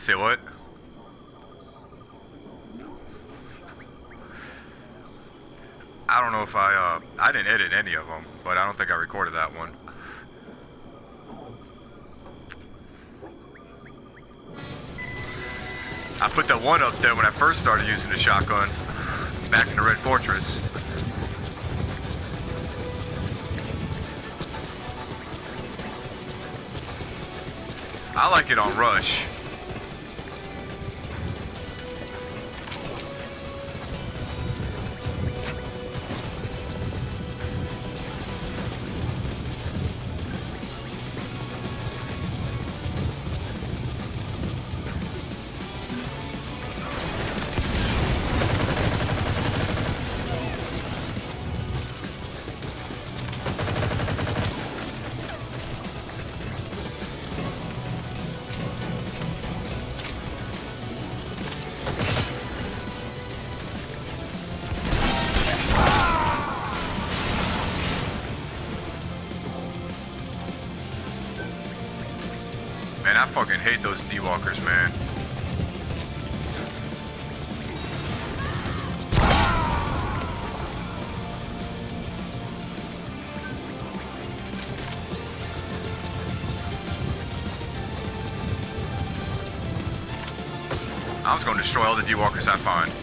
Say what? I don't know if I didn't edit any of them, but I don't think I recorded that one. I put that one up there when I first started using the shotgun, back in the Red Fortress. I like it on Rush. Man, I fucking hate those D-walkers, man. I was gonna destroy all the D-walkers I find.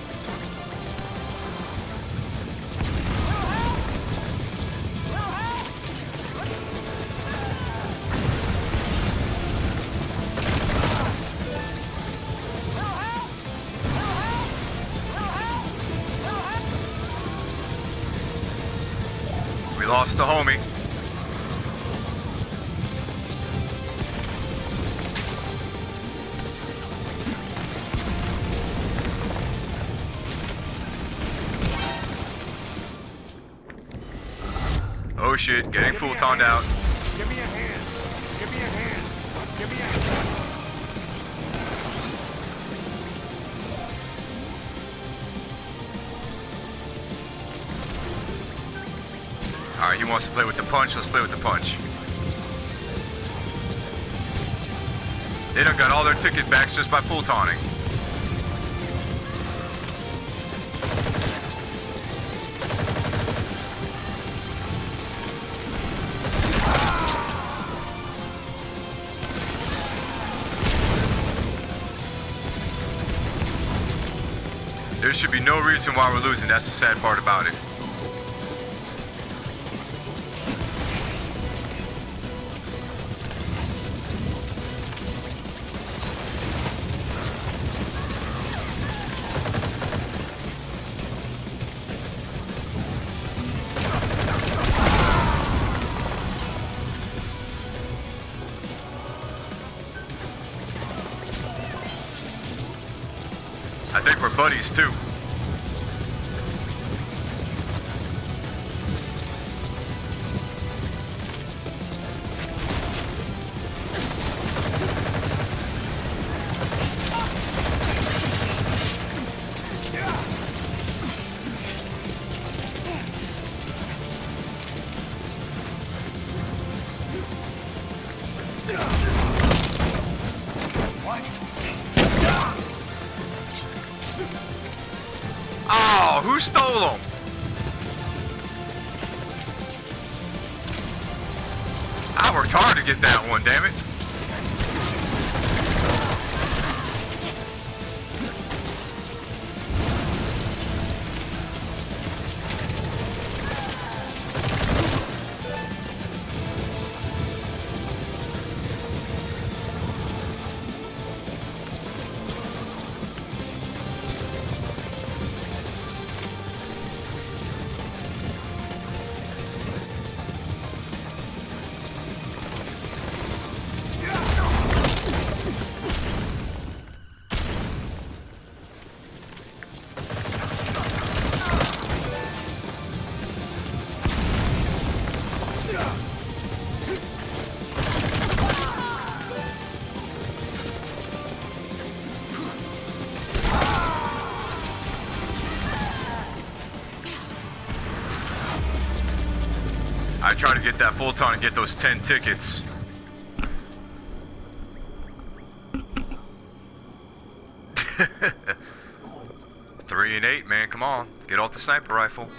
Lost the homie. Oh shit, getting full toned out. Give me a hand. Give me a hand. Give me a hand. Alright, he wants to play with the punch, let's play with the punch. They done got all their ticket backs just by full taunting. There should be no reason why we're losing, that's the sad part about it. I think we're buddies too. Oh, who stole them? I worked hard to get that one, damn it. I try to get that full ton and get those 10 tickets. 3 and 8, man. Come on. Get off the sniper rifle.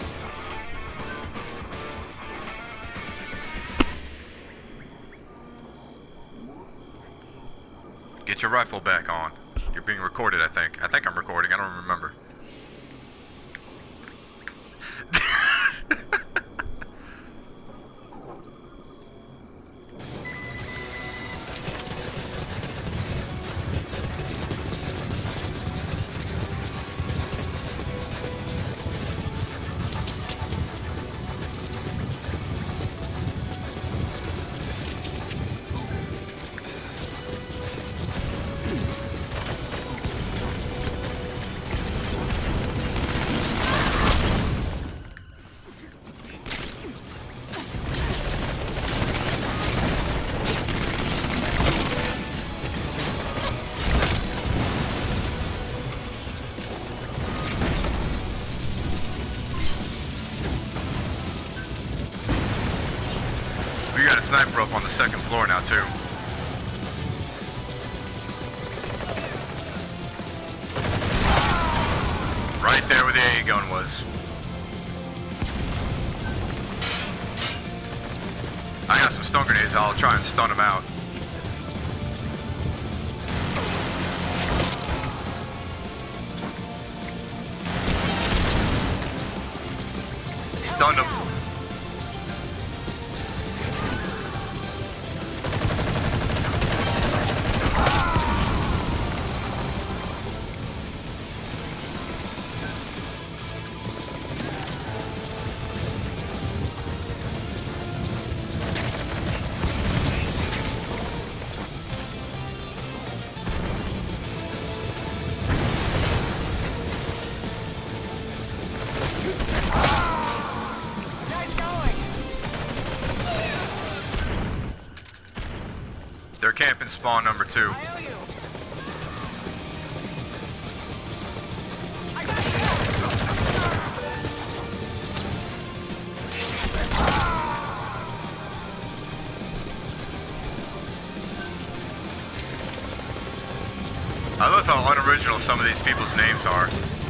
Get your rifle back on. You're being recorded, I think. I think I'm recording. I don't remember. We got a sniper up on the second floor now, too. Right there where the AA gun was. I got some stun grenades. I'll try and stun him out. Stunned him. They're camping spawn number 2. I love how unoriginal some of these people's names are.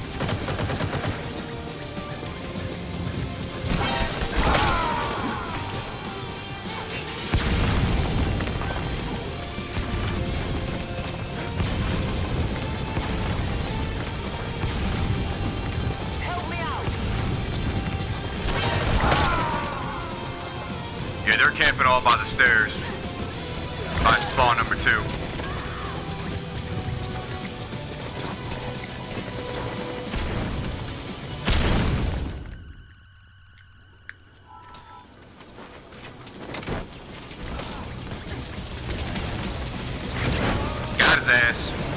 Yeah, they're camping all by the stairs. By spawn number 2. Got his ass.